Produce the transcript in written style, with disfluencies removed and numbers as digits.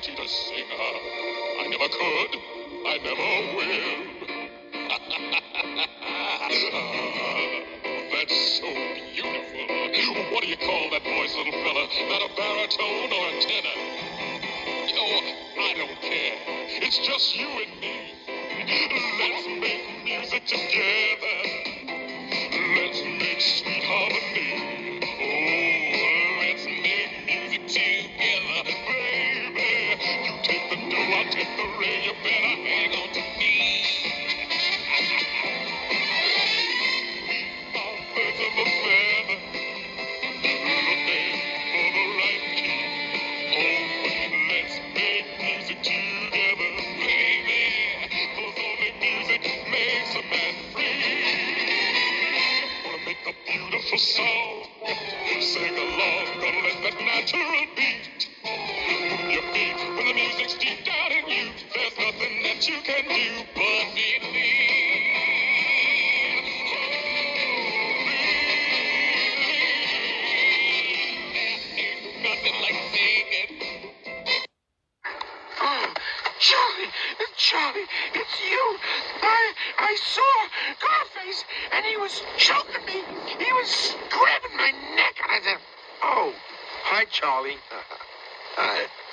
ability to sing her. I never could. I never will. That's so beautiful. What do you call that voice, little fella? That a baritone or a tenor? Oh, I don't care. It's just you and me. Let's make music together. Let's make sweet harmony. Oh, let's make music together, baby. You take the do, I'll take the ray. You better hang on to me. We are birds of a feather, looking for the right key. Oh, let's make music together, baby. 'Cause only music makes a man free. Wanna make a beautiful song? Sing along, gonna let that natural beat move your feet when the music's deep down in you. There's nothing that you can do but believe. Ain't nothing like singing. Oh, Charlie, it's you. I saw Carface, and he was choking me. He was grabbing my neck, and I said, oh, hi, Charlie. Hi.